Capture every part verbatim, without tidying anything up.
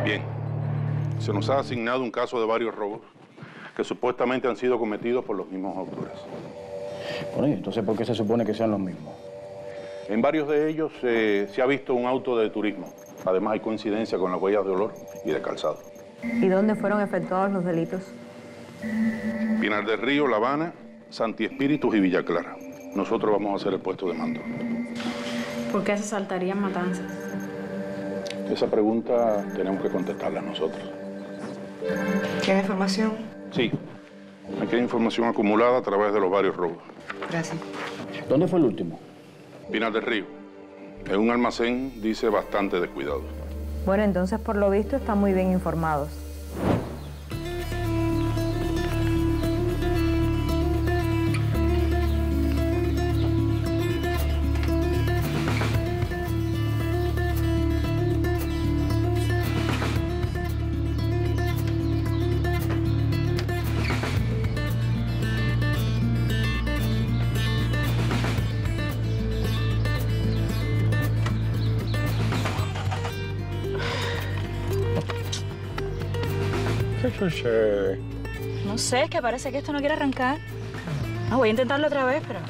Bien. Se nos ha asignado un caso de varios robos que supuestamente han sido cometidos por los mismos autores. Bueno, ¿y entonces por qué se supone que sean los mismos? En varios de ellos eh, se ha visto un auto de turismo. Además, hay coincidencia con las huellas de olor y de calzado. ¿Y dónde fueron efectuados los delitos? Pinar del Río, La Habana, Santi Espíritus y Villa Clara. Nosotros vamos a hacer el puesto de mando. ¿Por qué se saltarían matanzas? Esa pregunta tenemos que contestarla nosotros. ¿Tiene información? Sí. Aquí hay información acumulada a través de los varios robos. Gracias. ¿Dónde fue el último? Pinar del Río. En un almacén, dice, bastante descuidado. Bueno, entonces, por lo visto, están muy bien informados. ¿Qué sucede? No sé, es que parece que esto no quiere arrancar. Ah, voy a intentarlo otra vez, pero...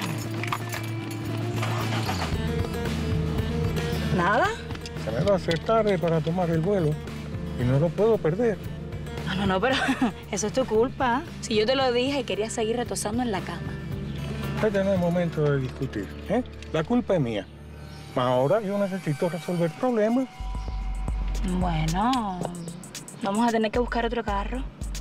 ¿Nada? Se me va a hacer tarde para tomar el vuelo y no lo puedo perder. No, no, no, pero eso es tu culpa. Si yo te lo dije y querías seguir retosando en la cama. Este no es momento de discutir, ¿eh? La culpa es mía. Ahora yo necesito resolver problemas. Bueno, vamos a tener que buscar otro carro.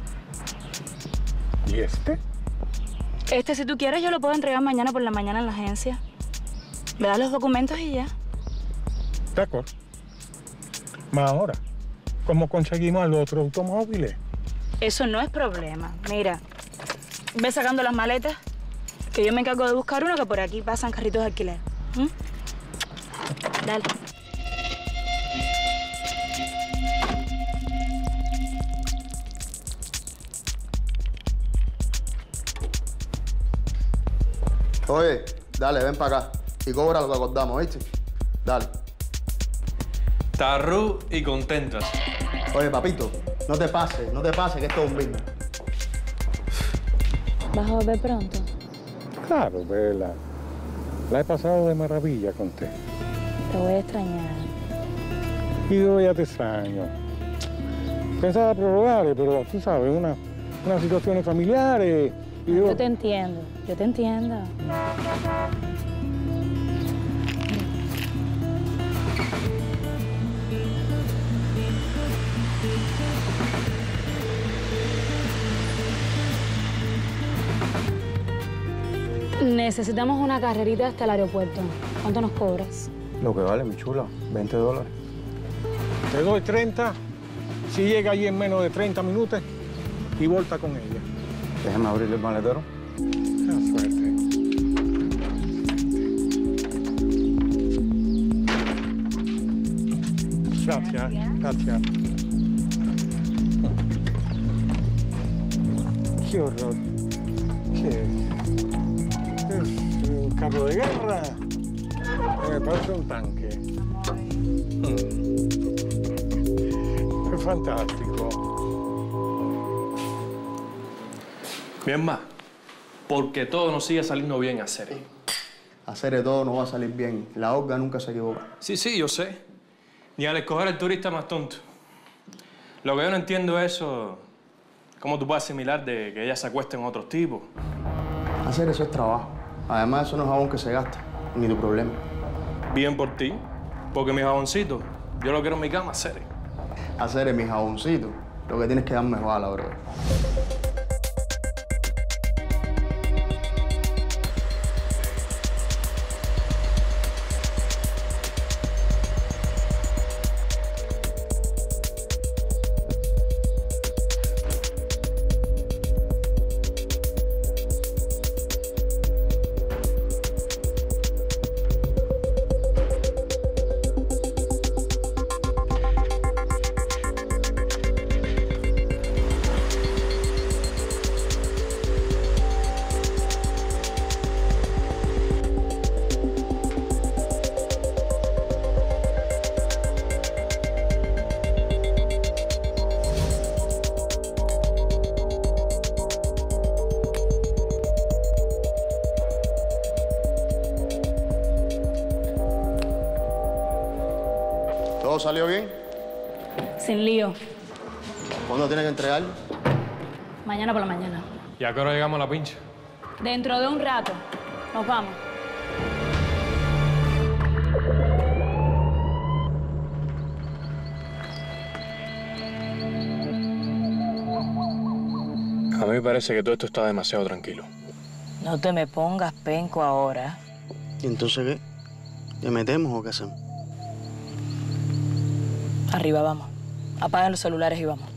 ¿Y este? Este, si tú quieres, yo lo puedo entregar mañana por la mañana en la agencia. Me das los documentos y ya. De acuerdo. Más ahora, ¿cómo conseguimos los otros automóviles? Eso no es problema. Mira, ve sacando las maletas, que yo me encargo de buscar uno, que por aquí pasan carritos de alquiler. ¿Mm? Dale. Oye, dale, ven para acá y cobra lo que acordamos, ¿viste? Dale. Tarru y contentas. Oye, papito, no te pases, no te pases, que esto es un bingo. ¿Vas a volver pronto? Claro, Vela. La he pasado de maravilla con usted. Te voy a extrañar. Y yo ya te extraño. Pensaba prorrogar, pero tú sabes, una, unas situaciones familiares. Y yo... Yo te entiendo, yo te entiendo. Necesitamos una carrerita hasta el aeropuerto. ¿Cuánto nos cobras? Lo que vale, mi chula, veinte dólares. Te doy treinta, si llega allí en menos de treinta minutos y vuelta con ella. Déjame abrirle el maletero. Qué suerte. Gracias, gracias. Qué horror. ¿Qué es? Es un carro de guerra. Me parece un tanque. Mm. Qué fantástico. Bien más, porque todo nos sigue saliendo bien a hacer. Hacer de todo no va a salir bien. La Olga nunca se equivoca. Sí, sí, yo sé. Ni al escoger el turista más tonto. Lo que yo no entiendo es eso, cómo tú puedes asimilar de que ella se acueste con otros tipos. Hacer eso es trabajo. Además, eso no es jabón que se gasta, ni tu problema. Bien por ti, porque mi jaboncito, yo lo quiero en mi cama, hacer. Hacer es mi jaboncito. Lo que tienes que darme es bala, bro. ¿Todo salió bien? Sin lío. ¿Cuándo tiene que entregar? Mañana por la mañana. ¿Y a qué hora llegamos a la pincha? Dentro de un rato. Nos vamos. A mí me parece que todo esto está demasiado tranquilo. No te me pongas penco ahora. ¿Y entonces qué? ¿Le metemos o qué hacemos? Arriba, vamos. Apagan los celulares y vamos.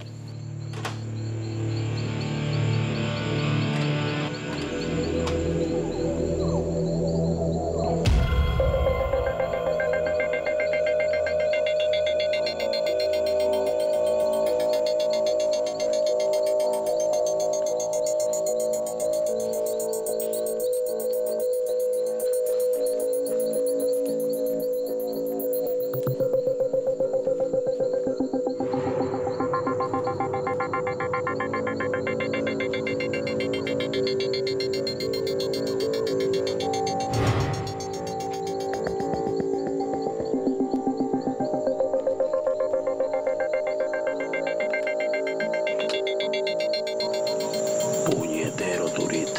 Puñetero turista.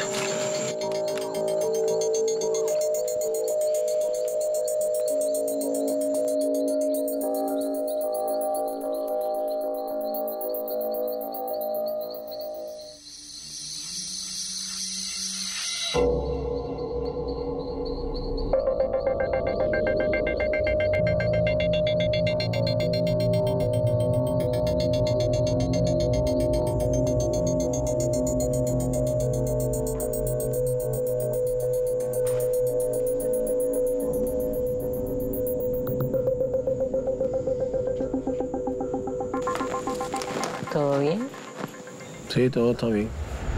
¿Todo bien? Sí, todo está bien.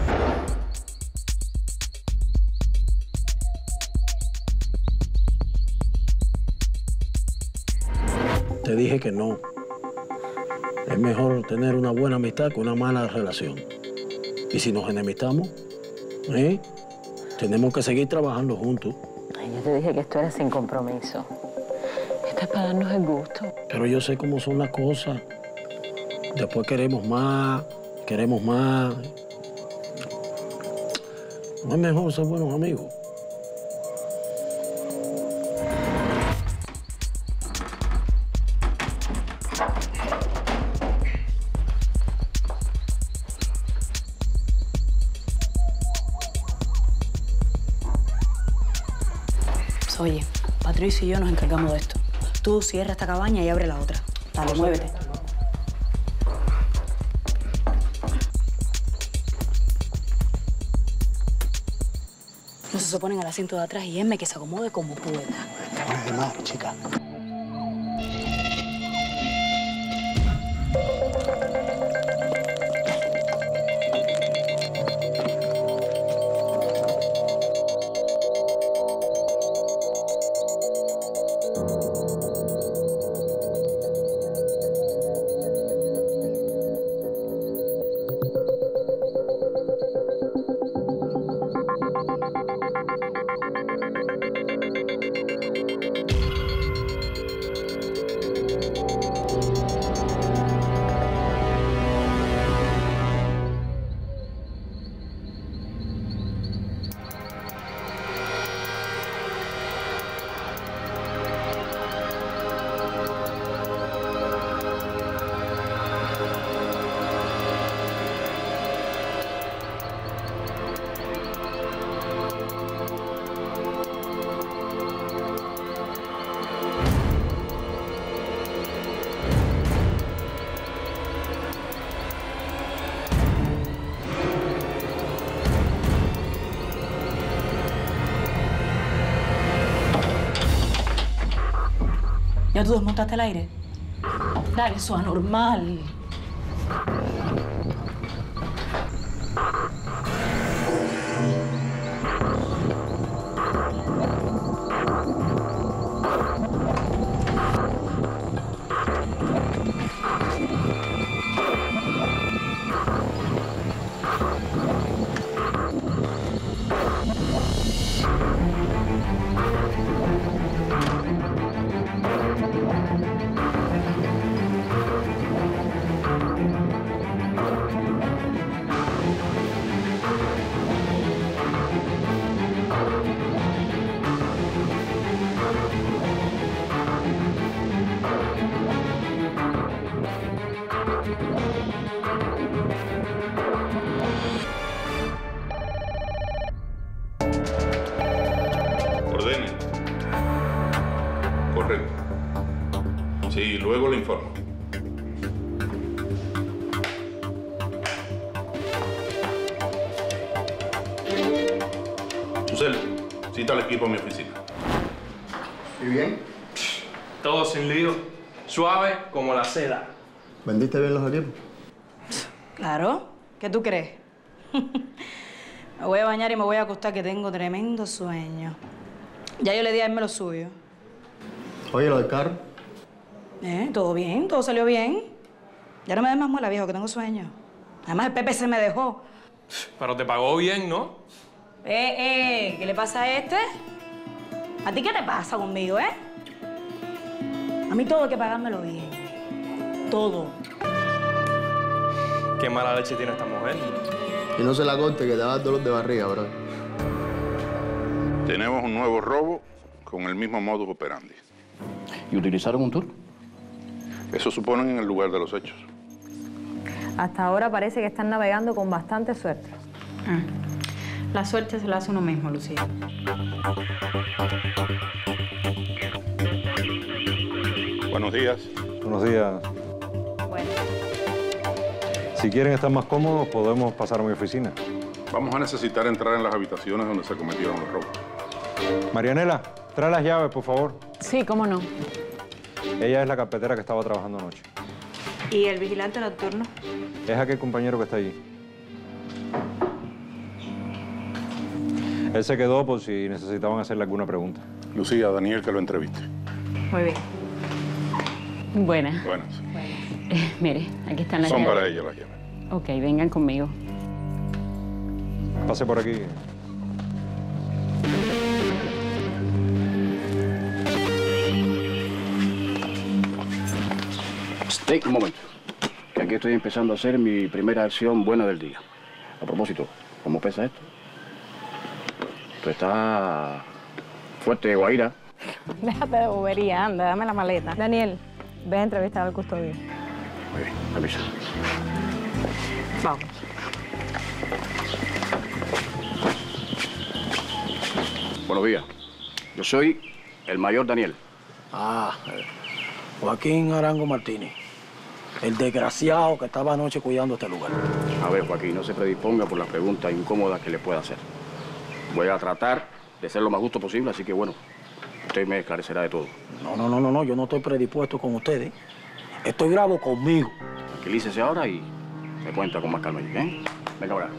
Te dije que no. Es mejor tener una buena amistad que una mala relación. Y si nos enemistamos, ¿eh? Tenemos que seguir trabajando juntos. Ay, yo te dije que esto era sin compromiso. Esto es para darnos el gusto. Pero yo sé cómo son las cosas. Después queremos más, queremos más. No es mejor ser buenos amigos. Oye, Patricio y yo nos encargamos de esto. Tú cierra esta cabaña y abre la otra. Dale, muévete. No se oponen al asiento de atrás y Emme que se acomode como pueda. Te pones de madre, chica. ¿Ya tú desmontaste el aire? Dale, eso es anormal. Ordene. Correcto. Sí, luego le informo. Susel, cita al equipo a mi oficina. ¿Y bien? Todo sin lío. Suave como la seda. ¿Vendiste bien los equipos? Claro. ¿Qué tú crees? Me voy a bañar y me voy a acostar, que tengo tremendo sueño. Ya yo le di a él lo suyo. Oye, lo del carro. ¿Eh? ¿Todo bien? ¿Todo salió bien? Ya no me des más muela, viejo, que tengo sueño. Además, el Pepe se me dejó. Pero te pagó bien, ¿no? Eh, eh, ¿qué le pasa a este? ¿A ti qué te pasa conmigo, eh? A mí todo hay que pagármelo bien. Todo. Qué mala leche tiene esta mujer. Y no se la corte, que te va a dar dolor de barriga, bro. Tenemos un nuevo robo con el mismo modus operandi. ¿Y utilizaron un tour? Eso suponen en el lugar de los hechos. Hasta ahora parece que están navegando con bastante suerte. Ah. La suerte se la hace uno mismo, Lucía. Buenos días. Buenos días. Bueno, Si quieren estar más cómodos, podemos pasar a mi oficina. Vamos a necesitar entrar en las habitaciones donde se cometieron los robos. Marianela, trae las llaves, por favor. Sí, cómo no. Ella es la carpetera que estaba trabajando anoche. ¿Y el vigilante nocturno? Es aquel compañero que está allí. Él se quedó por si necesitaban hacerle alguna pregunta. Lucía, Daniel, que lo entreviste. Muy bien. Buena. Buenas. Eh, mire, aquí están las Son llaves. para ella las llaves. Ok, vengan conmigo. Pase por aquí. Stay, un momento. Que aquí estoy empezando a hacer mi primera acción buena del día. A propósito, ¿cómo pesa esto? Esto está fuerte, Guaira. déjate de bobería, anda, dame la maleta. Daniel, ve a entrevistar al custodio. Muy bien, permiso. Vamos. Buenos días. Yo soy el mayor Daniel. Ah, eh, Joaquín Arango Martínez. El desgraciado que estaba anoche cuidando este lugar. A ver, Joaquín, no se predisponga por las preguntas incómodas que le pueda hacer. Voy a tratar de ser lo más justo posible, así que bueno, usted me esclarecerá de todo. No, no, no, no, no, yo no estoy predispuesto con ustedes. Estoy bravo conmigo. Tranquilícese ahora y se cuenta con más calma, ¿eh? Venga ahora.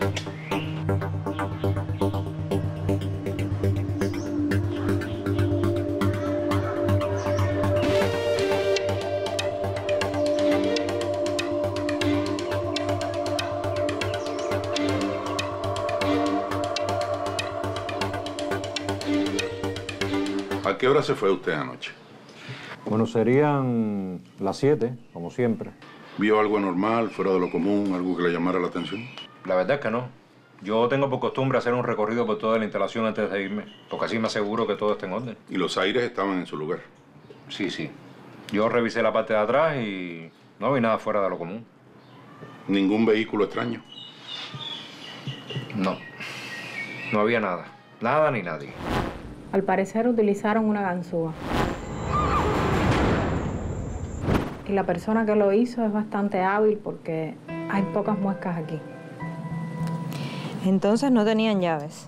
¿A qué hora se fue usted anoche? Bueno, serían las siete, como siempre. ¿Vio algo anormal, fuera de lo común, algo que le llamara la atención? La verdad es que no. Yo tengo por costumbre hacer un recorrido por toda la instalación antes de irme, porque así me aseguro que todo está en orden. Y los aires estaban en su lugar. Sí, sí. Yo revisé la parte de atrás y no vi nada fuera de lo común. ¿Ningún vehículo extraño? No. No había nada. Nada ni nadie. Al parecer utilizaron una ganzúa. Y la persona que lo hizo es bastante hábil porque hay pocas muescas aquí. Entonces no tenían llaves.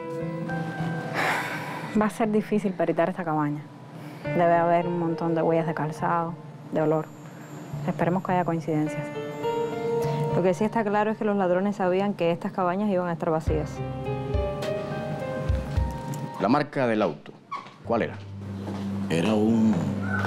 Va a ser difícil peritar esta cabaña. Debe haber un montón de huellas de calzado, de olor. Esperemos que haya coincidencias. Lo que sí está claro es que los ladrones sabían que estas cabañas iban a estar vacías. La marca del auto, ¿cuál era? Era un...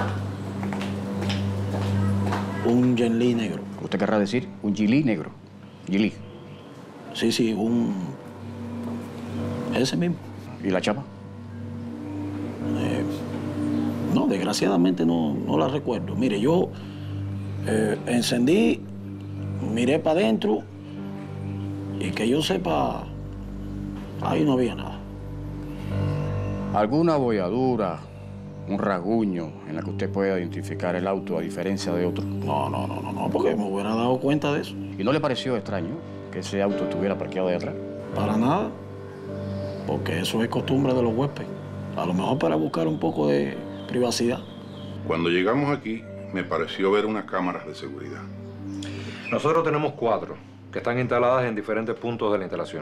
un Genly negro. ¿Usted querrá decir un Gili negro? Gili. Sí, sí, un... ese mismo. ¿Y la chapa? Eh, no, desgraciadamente no, no la recuerdo. Mire, yo eh, encendí, miré para adentro y que yo sepa, ahí no había nada. ¿Alguna bolladura un rasguño en la que usted pueda identificar el auto a diferencia de otro? No, no, no, no, no, porque me hubiera dado cuenta de eso. ¿Y no le pareció extraño que ese auto estuviera parqueado de atrás? Para nada, porque eso es costumbre de los huéspedes. A lo mejor para buscar un poco de privacidad. Cuando llegamos aquí, me pareció ver unas cámaras de seguridad. Nosotros tenemos cuatro, que están instaladas en diferentes puntos de la instalación.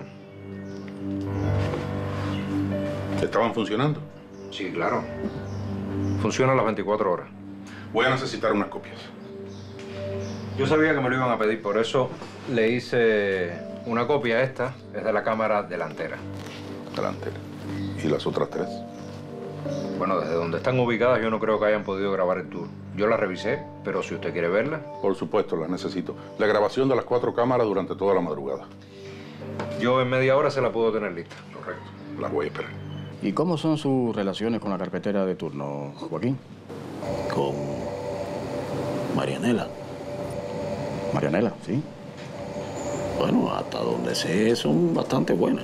¿Estaban funcionando? Sí, claro. Funcionan las veinticuatro horas. Voy a necesitar unas copias. Yo sabía que me lo iban a pedir, por eso le hice una copia. Esta es de la cámara delantera. Delantera. ¿Y las otras tres? Bueno, desde donde están ubicadas yo no creo que hayan podido grabar el tour. Yo las revisé, pero si usted quiere verlas... Por supuesto, las necesito. La grabación de las cuatro cámaras durante toda la madrugada. Yo en media hora se la puedo tener lista. Correcto. Las voy a esperar. ¿Y cómo son sus relaciones con la carpetera de turno, Joaquín? Con Marianela. Marianela, ¿sí? Bueno, hasta donde sé son bastante buenas.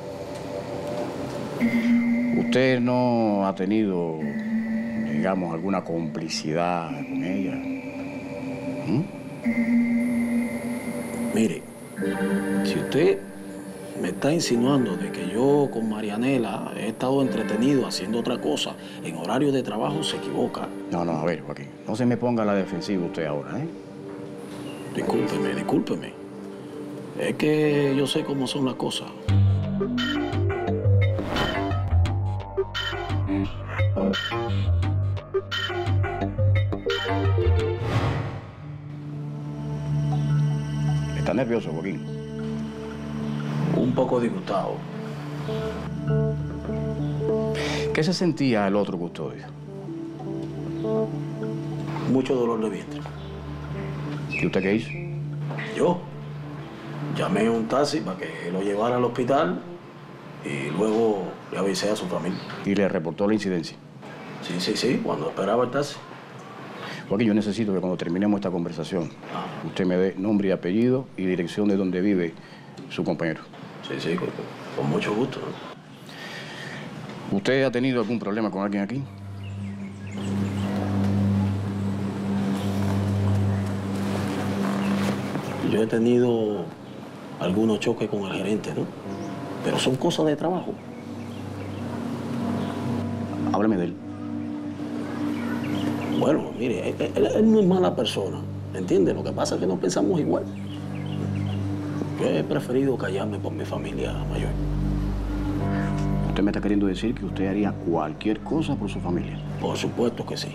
¿Usted no ha tenido, digamos, alguna complicidad con ella? ¿Mm? Mire, si usted me está insinuando de que yo con Marianela he estado entretenido haciendo otra cosa en horario de trabajo, se equivoca. No, no, a ver, Joaquín, no se me ponga a la defensiva usted ahora, ¿eh? Discúlpeme, discúlpeme. Es que yo sé cómo son las cosas. ¿Está nervioso, Joaquín? Un poco disgustado. ¿Qué se sentía el otro custodio? Mucho dolor de vientre. ¿Y usted qué hizo? Yo llamé a un taxi para que lo llevara al hospital y luego le avisé a su familia. ¿Y le reportó la incidencia? Sí, sí, sí, cuando esperaba el taxi. Joaquín, yo necesito que cuando terminemos esta conversación, usted me dé nombre y apellido y dirección de donde vive su compañero. Sí, sí, con, con mucho gusto, ¿no? ¿Usted ha tenido algún problema con alguien aquí? Yo he tenido algunos choques con el gerente, ¿no? Pero son cosas de trabajo. Háblame de él. Bueno, mire, él, él, él no es mala persona, ¿entiende? Lo que pasa es que no pensamos igual. Yo he preferido callarme por mi familia mayor. ¿Usted me está queriendo decir que usted haría cualquier cosa por su familia? Por supuesto que sí.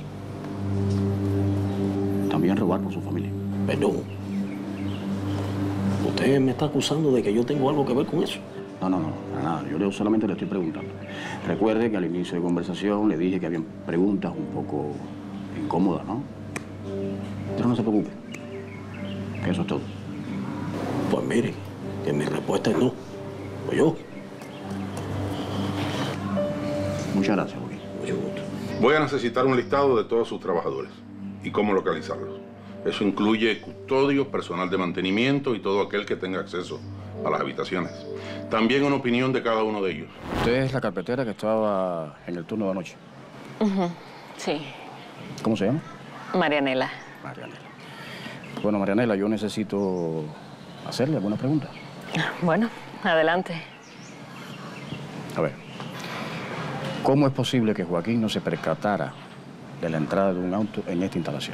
¿También robar por su familia? Perdón. ¿Usted me está acusando de que yo tengo algo que ver con eso? No, no, no, nada. Yo solamente le estoy preguntando. Recuerde que al inicio de conversación le dije que habían preguntas un poco incómodas, ¿no? Pero no se preocupe. Que eso es todo. Pues mire, que mi respuesta es no. ¿O yo? Muchas gracias, Joaquín. Mucho gusto. Voy a necesitar un listado de todos sus trabajadores y cómo localizarlos. Eso incluye custodios, personal de mantenimiento y todo aquel que tenga acceso a las habitaciones. También una opinión de cada uno de ellos. Usted es la carpetera que estaba en el turno de anoche. Uh-huh. Sí. ¿Cómo se llama? Marianela. Marianela. Bueno, Marianela, yo necesito hacerle algunas preguntas. Bueno, adelante. A ver, ¿cómo es posible que Joaquín no se percatara de la entrada de un auto en esta instalación?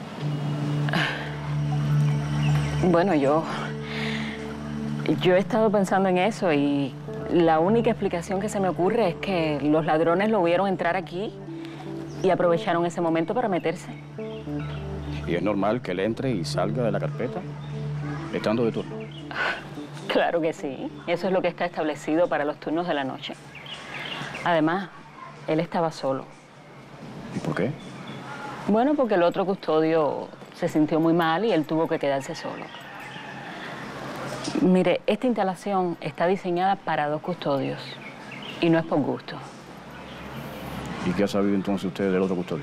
Bueno, yo... Yo he estado pensando en eso y la única explicación que se me ocurre es que los ladrones lo vieron entrar aquí y aprovecharon ese momento para meterse. ¿Y es normal que él entre y salga de la carpeta estando de turno? Claro que sí. Eso es lo que está establecido para los turnos de la noche. Además, él estaba solo. ¿Y por qué? Bueno, porque el otro custodio se sintió muy mal y él tuvo que quedarse solo. Mire, esta instalación está diseñada para dos custodios y no es por gusto. ¿Y qué ha sabido entonces usted del otro custodio?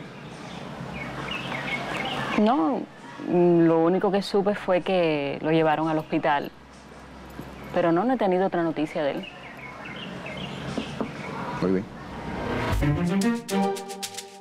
No, lo único que supe fue que lo llevaron al hospital, pero no, no he tenido otra noticia de él. Muy bien.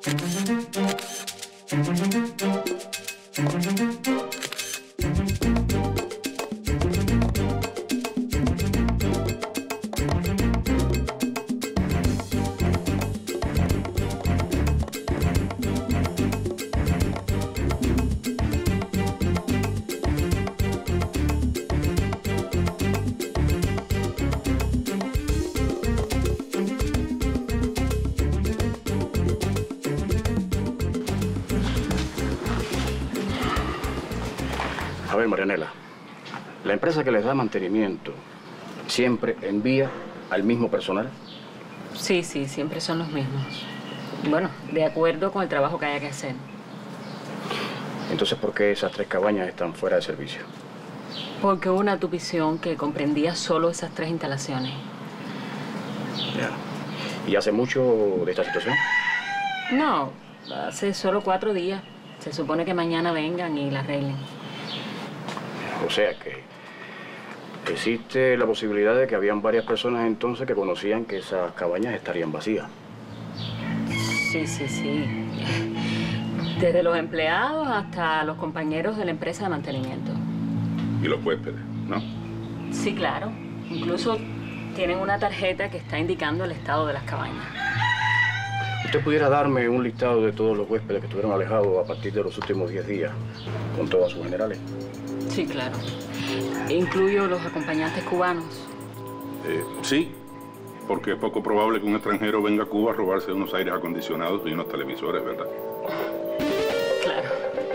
A ver, Marianela, la empresa que les da mantenimiento siempre envía al mismo personal. Sí, sí, siempre son los mismos. Bueno, de acuerdo con el trabajo que haya que hacer. Entonces, ¿por qué esas tres cabañas están fuera de servicio? Porque hubo una tupición que comprendía solo esas tres instalaciones. Ya. ¿Y hace mucho de esta situación? No, hace solo cuatro días. Se supone que mañana vengan y la arreglen. O sea que existe la posibilidad de que habían varias personas entonces que conocían que esas cabañas estarían vacías. Sí, sí, sí. Desde los empleados hasta los compañeros de la empresa de mantenimiento. Y los huéspedes, ¿no? Sí, claro. Incluso tienen una tarjeta que está indicando el estado de las cabañas. ¿Usted pudiera darme un listado de todos los huéspedes que estuvieron alejados a partir de los últimos diez días, con todas sus generales? Sí, claro. Incluyo los acompañantes cubanos. Eh, sí, porque es poco probable que un extranjero venga a Cuba a robarse unos aires acondicionados y unos televisores, ¿verdad? Claro.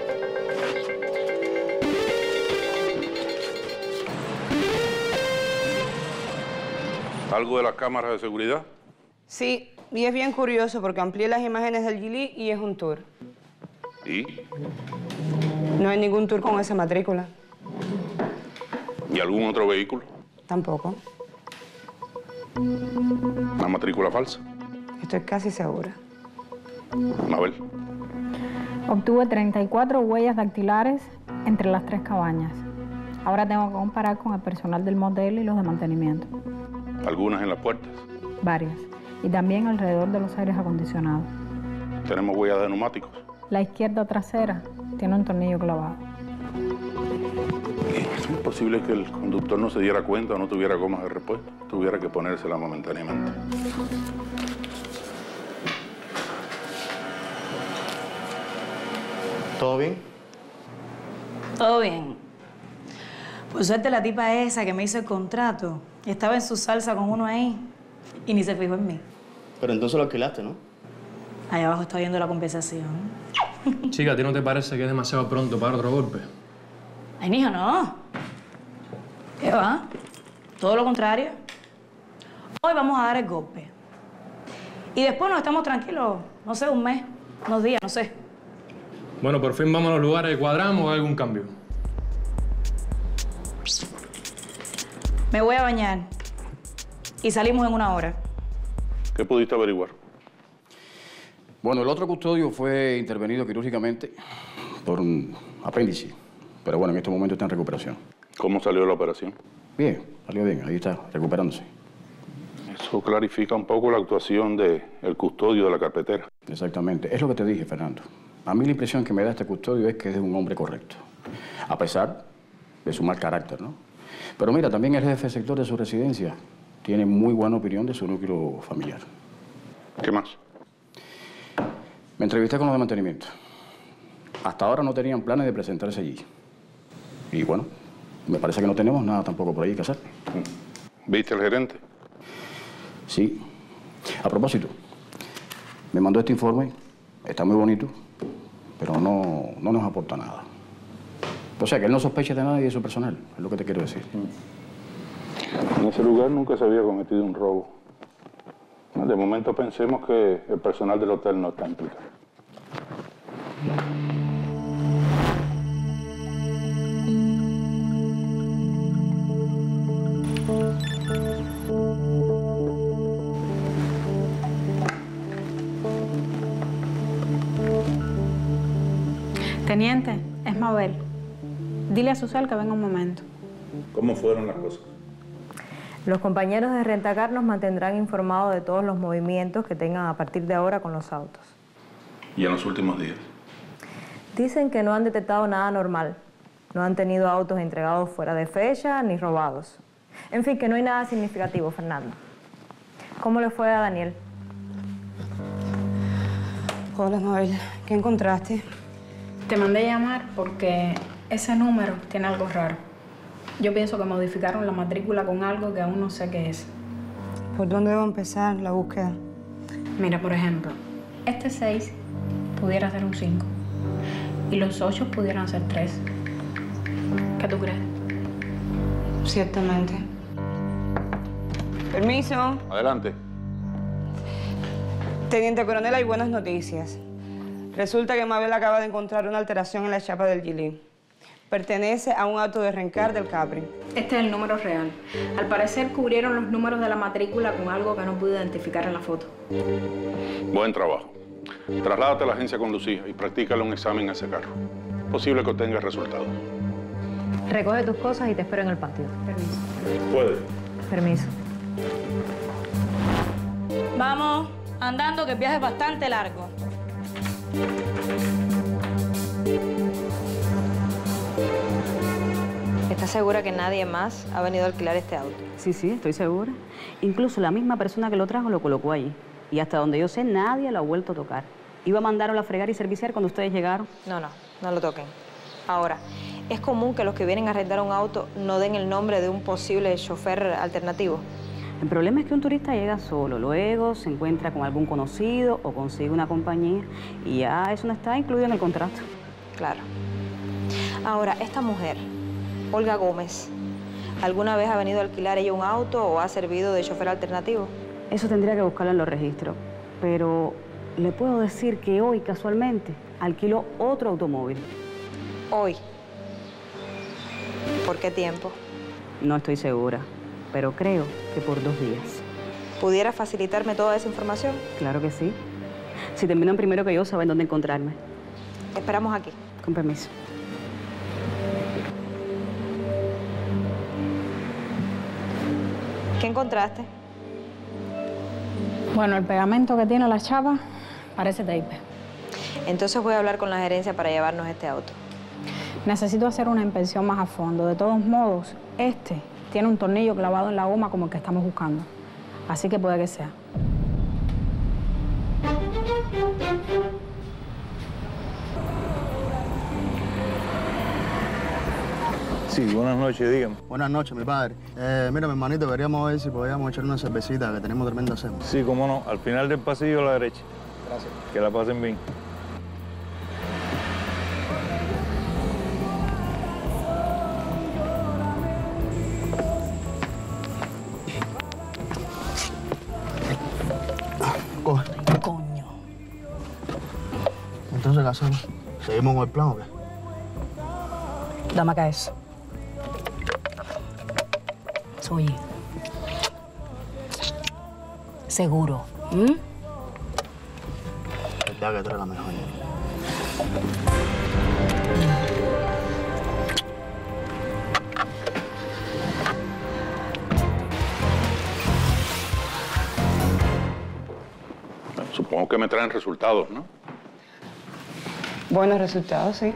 ¿Algo de las cámaras de seguridad? Sí, y es bien curioso porque amplié las imágenes del Gili y es un tour. ¿Y? No hay ningún tour con esa matrícula. ¿Y algún otro vehículo? Tampoco. ¿Una matrícula falsa? Estoy casi segura. Mabel. Obtuve treinta y cuatro huellas dactilares entre las tres cabañas. Ahora tengo que comparar con el personal del motel y los de mantenimiento. ¿Algunas en las puertas? Varias. Y también alrededor de los aires acondicionados. ¿Tenemos huellas de neumáticos? La izquierda trasera tiene un tornillo clavado. ¿Es posible que el conductor no se diera cuenta o no tuviera gomas de repuesto? Tuviera que ponérsela momentáneamente. ¿Todo bien? Todo bien. Por suerte la tipa esa que me hizo el contrato estaba en su salsa con uno ahí y ni se fijó en mí. Pero entonces lo alquilaste, ¿no? Allá abajo está viendo la compensación. Chica, ¿a ti no te parece que es demasiado pronto para otro golpe? Ay, mijo, no. ¿Qué va? Todo lo contrario. Hoy vamos a dar el golpe. Y después nos estamos tranquilos, no sé, un mes, unos días, no sé. Bueno, por fin vamos a los lugares que cuadramos o hay algún cambio. Me voy a bañar. Y salimos en una hora. ¿Qué pudiste averiguar? Bueno, el otro custodio fue intervenido quirúrgicamente por un apéndice. Pero bueno, en este momento está en recuperación. ¿Cómo salió la operación? Bien, salió bien. Ahí está, recuperándose. Eso clarifica un poco la actuación del custodio de la carpetera. Exactamente. Es lo que te dije, Fernando. A mí la impresión que me da este custodio es que es de un hombre correcto. A pesar de su mal carácter, ¿no? Pero mira, también el jefe de sector de su residencia tiene muy buena opinión de su núcleo familiar. ¿Qué más? Me entrevisté con los de mantenimiento. Hasta ahora no tenían planes de presentarse allí. Y bueno, me parece que no tenemos nada tampoco por ahí que hacer. ¿Viste al gerente? Sí. A propósito, me mandó este informe. Está muy bonito, pero no, no nos aporta nada. O sea, que él no sospecha de nada y de su personal, es lo que te quiero decir. En ese lugar nunca se había cometido un robo. De momento pensemos que el personal del hotel no está implicado. Teniente, es Mabel. Dile a Susel que venga un momento. ¿Cómo fueron las cosas? Los compañeros de Rentacar nos mantendrán informados de todos los movimientos que tengan a partir de ahora con los autos. ¿Y en los últimos días? Dicen que no han detectado nada normal. No han tenido autos entregados fuera de fecha ni robados. En fin, que no hay nada significativo, Fernando. ¿Cómo le fue a Daniel? Hola, Mabel. ¿Qué encontraste? Te mandé llamar porque ese número tiene algo raro. Yo pienso que modificaron la matrícula con algo que aún no sé qué es. ¿Por dónde debo empezar la búsqueda? Mira, por ejemplo, este seis pudiera ser un cinco y los ocho pudieran ser tres. ¿Qué tú crees? Ciertamente. Permiso. Adelante. Teniente coronel, hay buenas noticias. Resulta que Mabel acaba de encontrar una alteración en la chapa del Gili. Pertenece a un auto de rencar del Capri. Este es el número real. Al parecer cubrieron los números de la matrícula con algo que no pude identificar en la foto. Buen trabajo. Trasládate a la agencia con Lucía y practícale un examen a ese carro. Posible que obtengas resultados. Recoge tus cosas y te espero en el patio. Permiso. Puede. Permiso. Vamos, andando, que el viaje es bastante largo. ¿Estás segura que nadie más ha venido a alquilar este auto? Sí, sí, estoy segura. Incluso la misma persona que lo trajo lo colocó allí. Y hasta donde yo sé, nadie lo ha vuelto a tocar. Iba a mandarlo a fregar y serviciar cuando ustedes llegaron. No, no, no lo toquen. Ahora, es común que los que vienen a arrendar un auto no den el nombre de un posible chofer alternativo. El problema es que un turista llega solo, luego se encuentra con algún conocido o consigue una compañía y ya eso no está incluido en el contrato. Claro. Ahora, esta mujer, Olga Gómez, ¿alguna vez ha venido a alquilar ella un auto o ha servido de chofer alternativo? Eso tendría que buscarlo en los registros, pero le puedo decir que hoy, casualmente, alquiló otro automóvil. ¿Hoy? ¿Por qué tiempo? No estoy segura, pero creo que por dos días. ¿Pudiera facilitarme toda esa información? Claro que sí. Si terminan primero que yo, saben dónde encontrarme. Esperamos aquí. Con permiso. ¿Qué encontraste? Bueno, el pegamento que tiene la chapa parece tape. Entonces voy a hablar con la gerencia para llevarnos este auto. Necesito hacer una inspección más a fondo. De todos modos, este tiene un tornillo clavado en la goma como el que estamos buscando. Así que puede que sea. Sí, buenas noches, dígame. Buenas noches, mi padre. Eh, mira, mi hermanito, deberíamos ver si podíamos echar una cervecita, que tenemos tremenda sed. Sí, cómo no. Al final del pasillo a la derecha. Gracias. Que la pasen bien. Coge. Coño. Entonces, ¿qué hacemos? ¿Seguimos con el plan o qué? Dame acá eso. Oye. Seguro. ¿Mm? Ya que tú eres la mejor. Supongo que me traen resultados, ¿no? Buenos resultados, sí.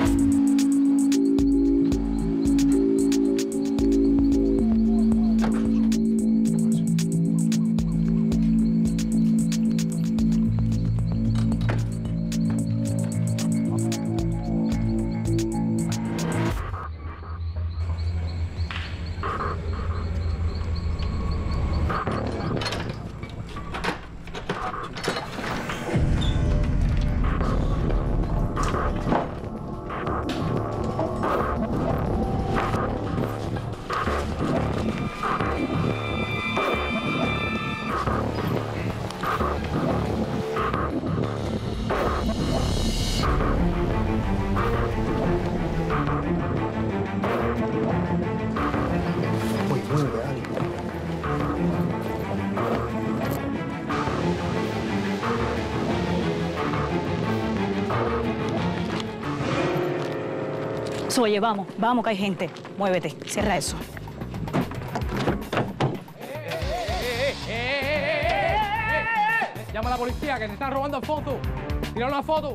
Oye, vamos, vamos, que hay gente. Muévete, cierra eso. Llama a la policía, que se están robando fotos. Tira una foto.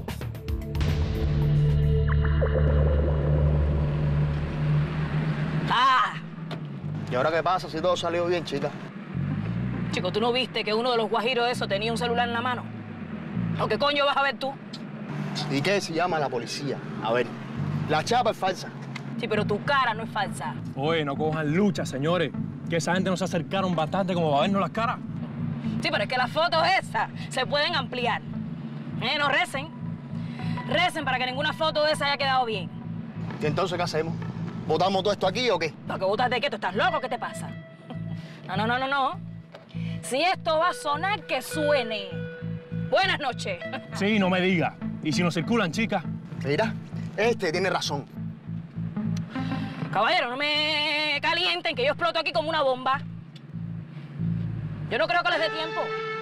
¡Ah! ¿Y ahora qué pasa si todo salió bien, chica? Chico, ¿tú no viste que uno de los guajiros de esos tenía un celular en la mano? ¿O qué coño vas a ver tú? ¿Y qué si llama a la policía? A ver, la chapa es falsa. Sí, pero tu cara no es falsa. Oye, no cojan lucha, señores. Que esa gente no se acercaron bastante como para vernos las caras. Sí, pero es que las fotos esas se pueden ampliar. Eh, no recen. Recen para que ninguna foto de esa haya quedado bien. ¿Y entonces qué hacemos? ¿Botamos todo esto aquí o qué? ¿Para qué botas de qué? ¿Tú estás loco? ¿Qué te pasa? No, no, no, no, no. Si esto va a sonar, que suene. Buenas noches. Sí, no me digas. ¿Y si nos circulan, chicas? Mira, este tiene razón. Caballero, no me calienten, que yo exploto aquí como una bomba. Yo no creo que les dé tiempo.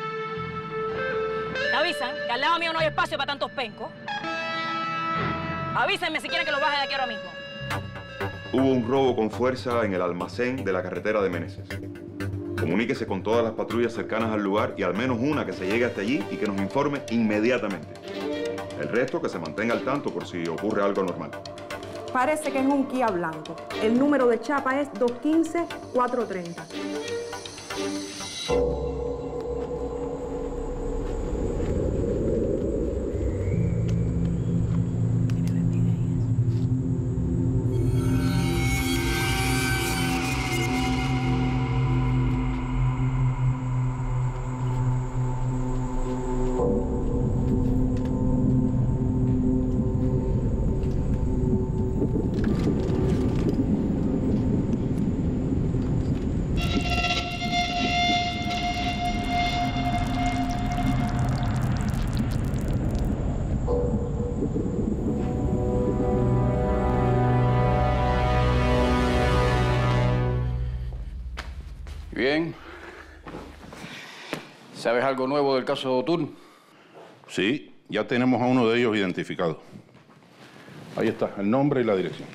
Me avisan que al lado mío no hay espacio para tantos pencos. Avísenme si quieren que los baje de aquí ahora mismo. Hubo un robo con fuerza en el almacén de la carretera de Meneses. Comuníquese con todas las patrullas cercanas al lugar y al menos una que se llegue hasta allí y que nos informe inmediatamente. El resto que se mantenga al tanto por si ocurre algo anormal. Parece que es un Kia blanco. El número de chapa es dos uno cinco, cuatro tres cero. Bien. ¿Sabes algo nuevo del caso Turn? Sí, ya tenemos a uno de ellos identificado. Ahí está, el nombre y la dirección.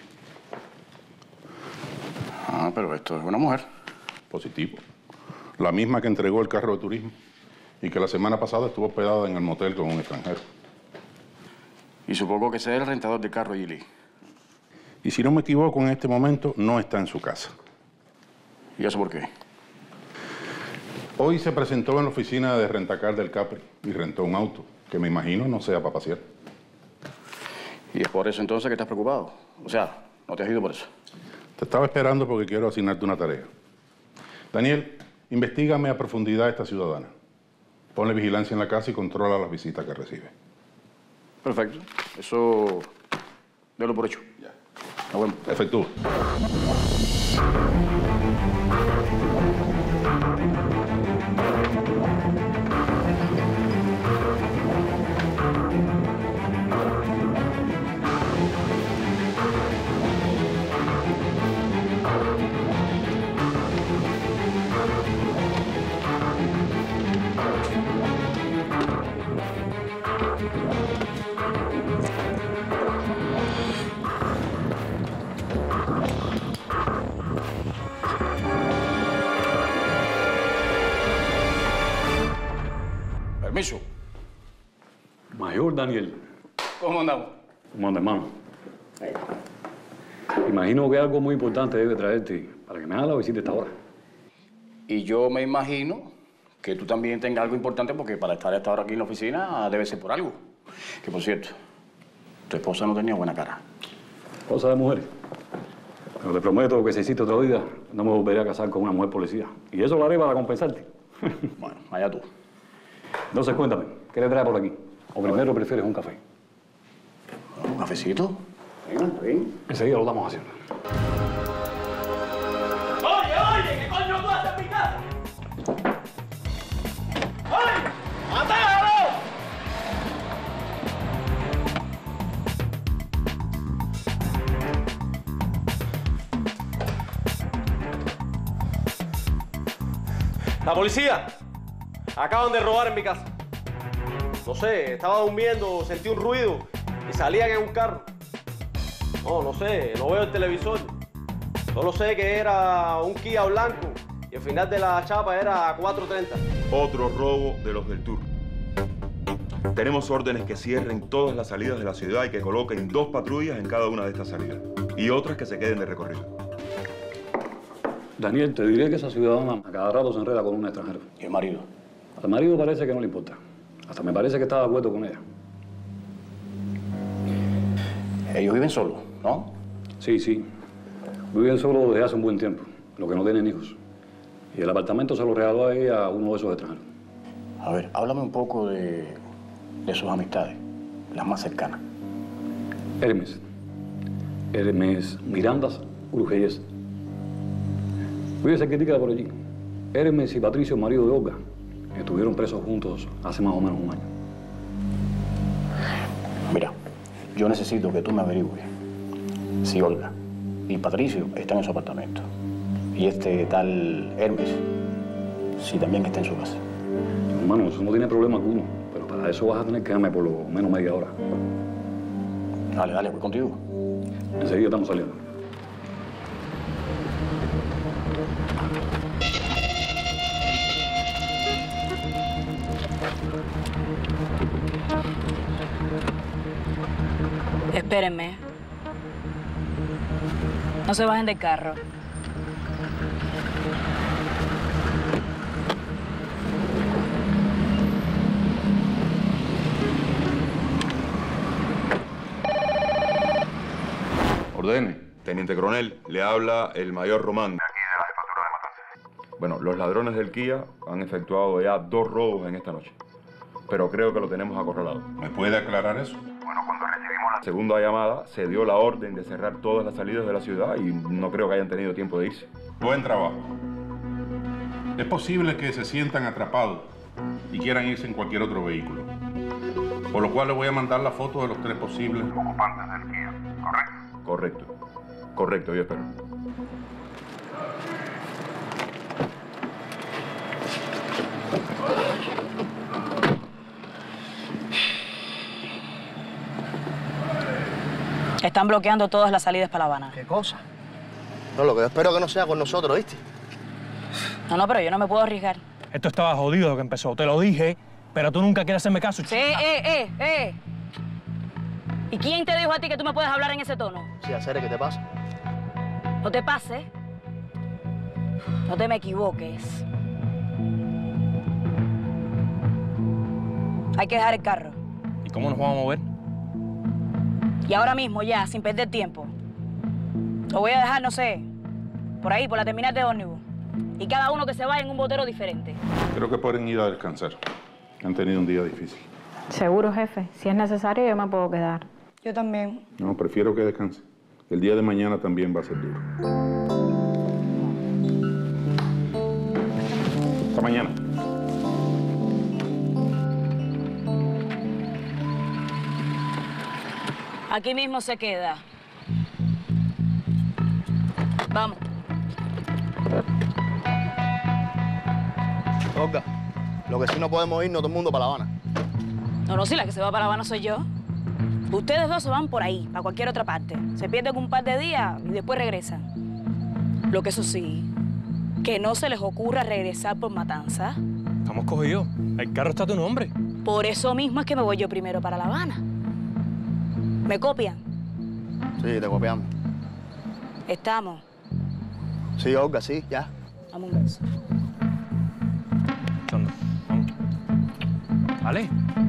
Ah, pero esto es una mujer. Positivo. La misma que entregó el carro de turismo y que la semana pasada estuvo hospedada en el motel con un extranjero. Y supongo que sea el rentador del carro, Gili. Y si no me equivoco, en este momento no está en su casa. ¿Y eso por qué? Hoy se presentó en la oficina de rentacar del Capri y rentó un auto, que me imagino no sea para pasear. ¿Y es por eso entonces que estás preocupado? O sea, no te has ido por eso. Te estaba esperando porque quiero asignarte una tarea. Daniel, investígame a profundidad a esta ciudadana. Ponle vigilancia en la casa y controla las visitas que recibe. Perfecto. Eso... délo por hecho. Ya. Nos vemos. Efectúa. Permiso. Mayor Daniel. ¿Cómo andamos? ¿Cómo anda, hermano? Imagino que algo muy importante debe traerte para que me haga la visita a esta hora. Y yo me imagino que tú también tengas algo importante porque para estar a esta hora aquí en la oficina debe ser por algo. Que, por cierto, tu esposa no tenía buena cara. Cosa de mujeres. Pero te prometo que si hiciste otro día, no me volveré a casar con una mujer policía. Y eso lo haré para compensarte. Bueno, allá tú. Entonces, cuéntame, ¿qué le trae por aquí? ¿O primero prefieres un café? ¿Un cafecito? Venga, ven. Enseguida lo damos haciendo. ¡Oye, oye! ¿Qué coño tú haces en mi casa? ¡Oye! ¡Matalo! ¡La policía! Acaban de robar en mi casa. No sé, estaba durmiendo, sentí un ruido y salían en un carro. No, no sé, no veo el televisor. Solo sé que era un Kia blanco y el final de la chapa era cuatro treinta. Otro robo de los del Tour. Tenemos órdenes que cierren todas las salidas de la ciudad y que coloquen dos patrullas en cada una de estas salidas. Y otras que se queden de recorrido. Daniel, te diré que esa ciudadana a cada rato se enreda con un extranjero. ¿Y el marido? Al marido parece que no le importa. Hasta me parece que está de acuerdo con ella. Ellos viven solos, ¿no? Sí, sí. Viven solos desde hace un buen tiempo. Lo que no tienen hijos. Y el apartamento se lo regaló a ella a uno de esos extranjeros. A ver, háblame un poco de, de sus amistades, las más cercanas. Hermes. Hermes Mirandas Urgelles. Vive cerquitica por allí. Hermes y Patricio, marido de Olga, estuvieron presos juntos hace más o menos un año. Mira, yo necesito que tú me averigües si Olga y Patricio están en su apartamento. Y este tal Hermes, si también está en su casa. Hermano, eso no tiene problema alguno. Pero para eso vas a tener que darme por lo menos media hora. Dale, dale, voy contigo. Enseguida estamos saliendo. Espérenme. No se bajen del carro. Ordene. Teniente coronel, le habla el mayor Román. De aquí de la jefatura de Matanzas. Bueno, los ladrones del Kia han efectuado ya dos robos en esta noche. Pero creo que lo tenemos acorralado. ¿Me puede aclarar eso? Bueno, cuando recibimos la segunda llamada, se dio la orden de cerrar todas las salidas de la ciudad y no creo que hayan tenido tiempo de irse. Buen trabajo. Es posible que se sientan atrapados y quieran irse en cualquier otro vehículo. Por lo cual les voy a mandar la foto de los tres posibles ocupantes del Kia, ¿correcto? Correcto. Correcto, yo espero. Están bloqueando todas las salidas para La Habana. ¿Qué cosa? No, lo que yo espero que no sea con nosotros, ¿viste? No, no, pero yo no me puedo arriesgar. Esto estaba jodido lo que empezó. Te lo dije, pero tú nunca quieres hacerme caso. Sí, eh, eh, eh. ¿Y quién te dijo a ti que tú me puedes hablar en ese tono? Sí, Acere, ¿qué te pasa? No te pases. No te me equivoques. Hay que dejar el carro. ¿Y cómo nos vamos a mover? Y ahora mismo, ya, sin perder tiempo. Lo voy a dejar, no sé, por ahí, por la terminal de ómnibus. Y cada uno que se vaya en un botero diferente. Creo que pueden ir a descansar. Han tenido un día difícil. Seguro, jefe. Si es necesario, yo me puedo quedar. Yo también. No, prefiero que descanse. El día de mañana también va a ser duro. Hasta mañana. Aquí mismo se queda. Vamos. Olga, lo que sí no podemos irnos todo el mundo para La Habana. No, no, si la que se va para La Habana soy yo. Ustedes dos se van por ahí, para cualquier otra parte. Se pierden un par de días y después regresan. Lo que eso sí, que no se les ocurra regresar por Matanzas. Estamos cogidos. El carro está a tu nombre. Por eso mismo es que me voy yo primero para La Habana. ¿Me copian? Sí, te copiamos. Estamos. Sí, Olga, sí, ya. Dame un beso. Chondo, vamos. ¿Vale?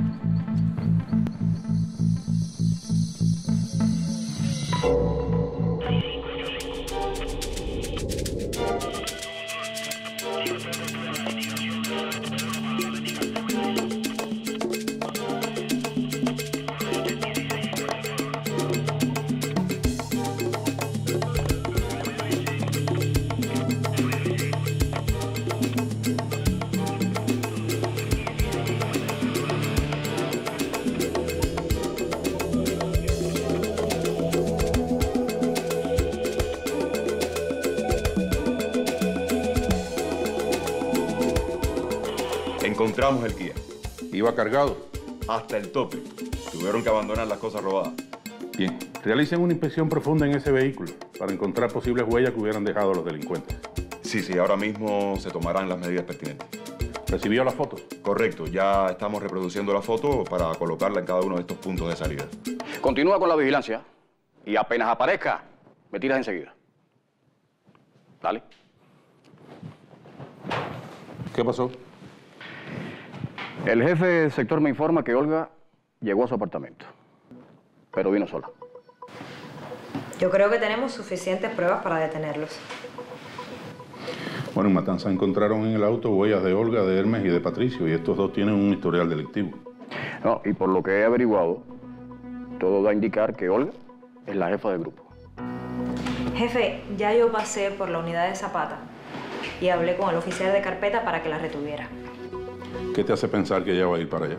Encontramos el Kia. ¿Iba cargado? Hasta el tope. Tuvieron que abandonar las cosas robadas. Bien. Realicen una inspección profunda en ese vehículo para encontrar posibles huellas que hubieran dejado los delincuentes. Sí, sí, ahora mismo se tomarán las medidas pertinentes. ¿Recibió la foto? Correcto, ya estamos reproduciendo la foto para colocarla en cada uno de estos puntos de salida. Continúa con la vigilancia y apenas aparezca, me tiras enseguida. Dale. ¿Qué pasó? El jefe del sector me informa que Olga llegó a su apartamento, pero vino sola. Yo creo que tenemos suficientes pruebas para detenerlos. Bueno, en Matanza encontraron en el auto huellas de Olga, de Hermes y de Patricio, y estos dos tienen un historial delictivo. No, y por lo que he averiguado, todo da a indicar que Olga es la jefa del grupo. Jefe, ya yo pasé por la unidad de Zapata y hablé con el oficial de carpeta para que la retuviera. ¿Qué te hace pensar que ella va a ir para allá?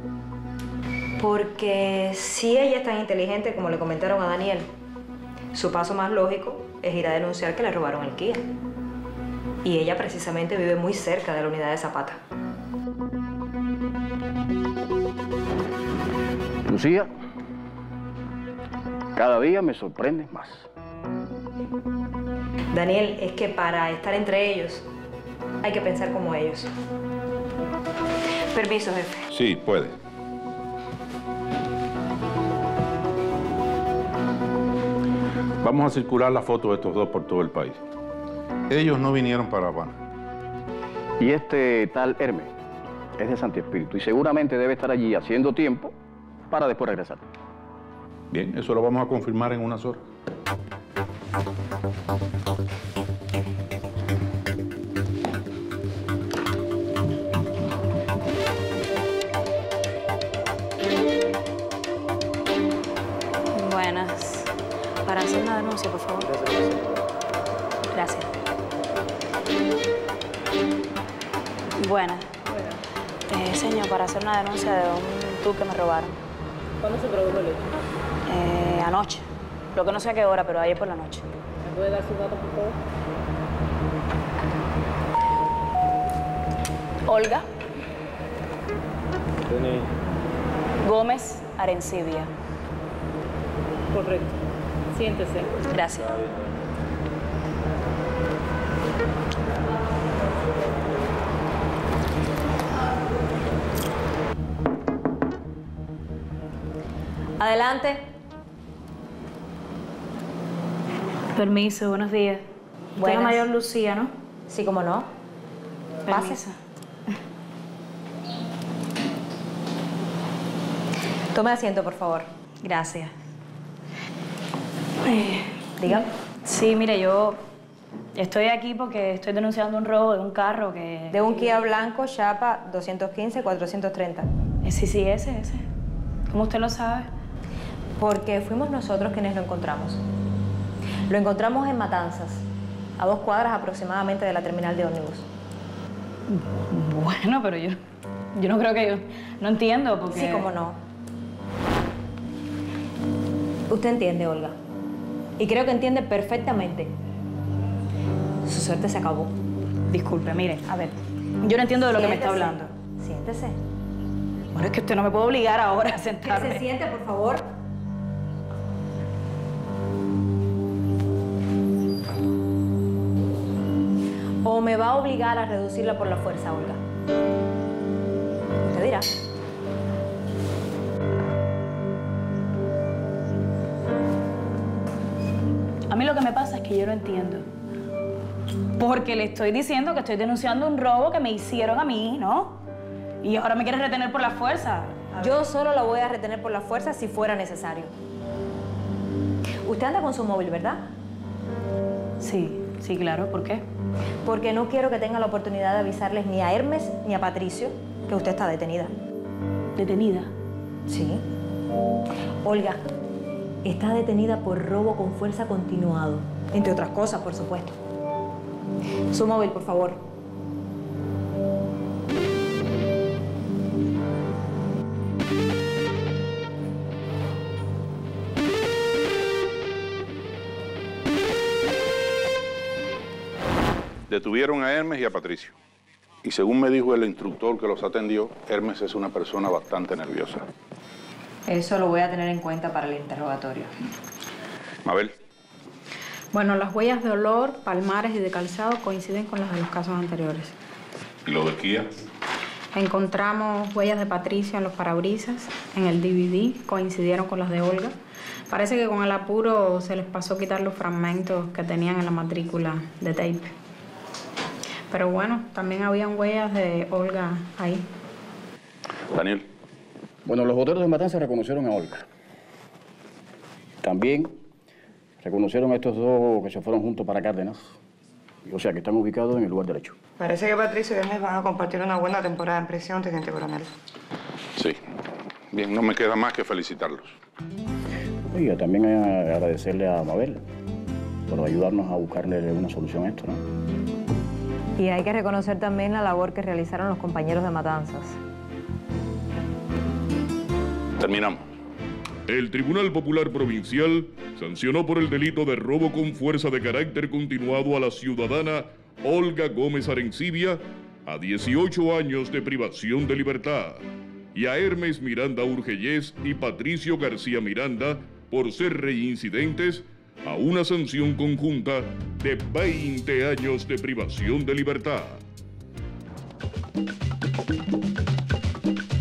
Porque si ella es tan inteligente como le comentaron a Daniel, su paso más lógico es ir a denunciar que le robaron el Kia. Y ella precisamente vive muy cerca de la unidad de Zapata. Lucía, cada día me sorprendes más. Daniel, es que para estar entre ellos hay que pensar como ellos. Permiso, jefe. Sí, puede. Vamos a circular la foto de estos dos por todo el país. Ellos no vinieron para Habana. Y este tal Hermes es de Santi Espíritu y seguramente debe estar allí haciendo tiempo para después regresar. Bien, eso lo vamos a confirmar en unas horas. Buenas. Para hacer una denuncia, por favor. Gracias. Buenas. Eh, señor, para hacer una denuncia de un tour que me robaron. ¿Cuándo se produjo el hecho? Eh, anoche. Lo que no sé a qué hora, pero ayer por la noche. ¿Me puede dar sus datos, por favor? Olga. Gómez Arencibia. Correcto. Siéntese. Gracias. Adelante. Permiso, buenos días. Usted es la mayor Lucía, ¿no? Sí, cómo no. Permiso. Tome asiento, por favor. Gracias. Dígame. Sí, mire, yo estoy aquí porque estoy denunciando un robo de un carro que... De un Kia blanco, chapa doscientos quince cuatrocientos treinta. Eh, sí, sí, ese, ese. ¿Cómo usted lo sabe? Porque fuimos nosotros quienes lo encontramos. Lo encontramos en Matanzas, a dos cuadras aproximadamente de la terminal de ómnibus. Bueno, pero yo, yo no creo que yo... No entiendo porque... Sí, cómo no. Usted entiende, Olga. Y creo que entiende perfectamente. Su suerte se acabó. Disculpe, mire, a ver. Yo no entiendo de lo Siéntese. que me está hablando. Siéntese. Bueno, es que usted no me puede obligar ahora a sentarme. Que se siente, por favor. ¿O me va a obligar a reducirla por la fuerza, Olga? Usted dirá. A mí lo que me pasa es que yo no entiendo. Porque le estoy diciendo que estoy denunciando un robo que me hicieron a mí, ¿no? Y ahora me quiere retener por la fuerza. Yo solo la voy a retener por la fuerza si fuera necesario. Usted anda con su móvil, ¿verdad? Sí, sí, claro. ¿Por qué? Porque no quiero que tenga la oportunidad de avisarles ni a Hermes ni a Patricio que usted está detenida. ¿Detenida? Sí. Olga, está detenida por robo con fuerza continuado. Entre otras cosas, por supuesto. Su móvil, por favor. Detuvieron a Hermes y a Patricio. Y según me dijo el instructor que los atendió, Hermes es una persona bastante nerviosa. Eso lo voy a tener en cuenta para el interrogatorio. Mabel. Bueno, las huellas de olor, palmares y de calzado coinciden con las de los casos anteriores. ¿Y lo de Kia? Encontramos huellas de Patricio en los parabrisas, en el D V D, coincidieron con las de Olga. Parece que con el apuro se les pasó quitar los fragmentos que tenían en la matrícula de tape. Pero bueno, también habían huellas de Olga ahí. Daniel. Bueno, los boteros de Matanza reconocieron a Olga. También reconocieron a estos dos que se fueron juntos para Cárdenas. O sea, que están ubicados en el lugar del hecho. Parece que Patricio y Hermes van a compartir una buena temporada en prisión, teniente coronel. Sí. Bien, no me queda más que felicitarlos. Y también agradecerle a Mabel por ayudarnos a buscarle una solución a esto, ¿no? Y hay que reconocer también la labor que realizaron los compañeros de Matanzas. Terminamos. El Tribunal Popular Provincial sancionó por el delito de robo con fuerza de carácter continuado a la ciudadana Olga Gómez Arencibia a dieciocho años de privación de libertad y a Hermes Miranda Urgellés y Patricio García Miranda por ser reincidentes a una sanción conjunta de veinte años de privación de libertad.